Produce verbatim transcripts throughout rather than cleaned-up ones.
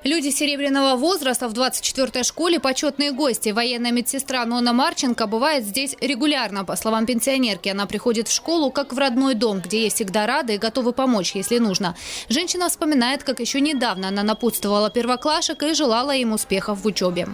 Люди серебряного возраста в двадцать четвёртой школе – почетные гости. Военная медсестра Нонна Марченко бывает здесь регулярно. По словам пенсионерки, она приходит в школу как в родной дом, где ей всегда рады и готовы помочь, если нужно. Женщина вспоминает, как еще недавно она напутствовала первоклашек и желала им успехов в учебе.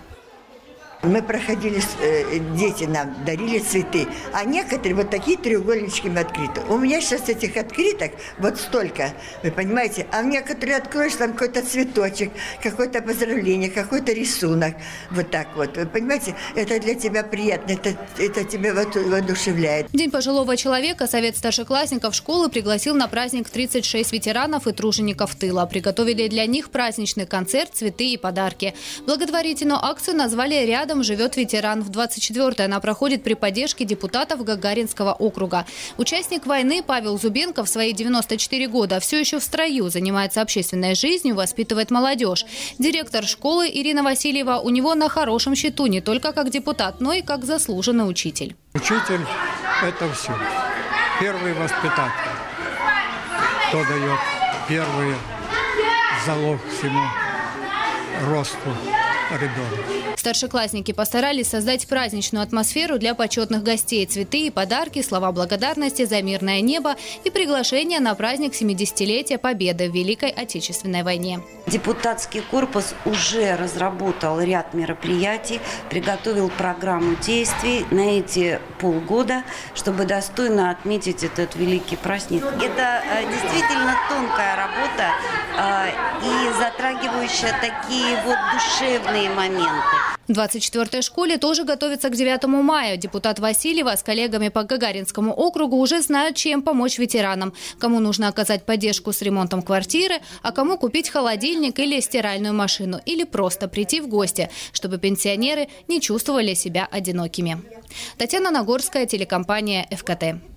Мы проходили, дети нам дарили цветы, а некоторые вот такие треугольничками открыты. У меня сейчас этих открыток вот столько, вы понимаете, а некоторые откроешь, там какой-то цветочек, какое-то поздравление, какой-то рисунок, вот так вот. Вы понимаете, это для тебя приятно, это, это тебя воодушевляет. В День пожилого человека Совет старшеклассников школы пригласил на праздник тридцать шесть ветеранов и тружеников тыла. Приготовили для них праздничный концерт, цветы и подарки. Благотворительную акцию назвали «Рядом живет ветеран». В двадцать четвёртой она проходит при поддержке депутатов Гагаринского округа. Участник войны Павел Зубенко в свои девяносто четыре года все еще в строю, занимается общественной жизнью, воспитывает молодежь. Директор школы Ирина Васильева у него на хорошем счету не только как депутат, но и как заслуженный учитель. Учитель – это все. Первый воспитатель. Кто дает первый залог всему росту ребенка. Старшеклассники постарались создать праздничную атмосферу для почетных гостей. Цветы и подарки, слова благодарности за мирное небо и приглашение на праздник семидесятилетия Победы в Великой Отечественной войне. Депутатский корпус уже разработал ряд мероприятий, приготовил программу действий на эти полгода, чтобы достойно отметить этот великий праздник. Это действительно тонкая работа и затрагивающая такие вот душевные моменты. В двадцать четвёртой школе тоже готовится к девятому мая. Депутат Васильева с коллегами по Гагаринскому округу уже знают, чем помочь ветеранам. Кому нужно оказать поддержку с ремонтом квартиры, а кому купить холодильник или стиральную машину. Или просто прийти в гости, чтобы пенсионеры не чувствовали себя одинокими. Татьяна Нагорская, телекомпания эф ка тэ.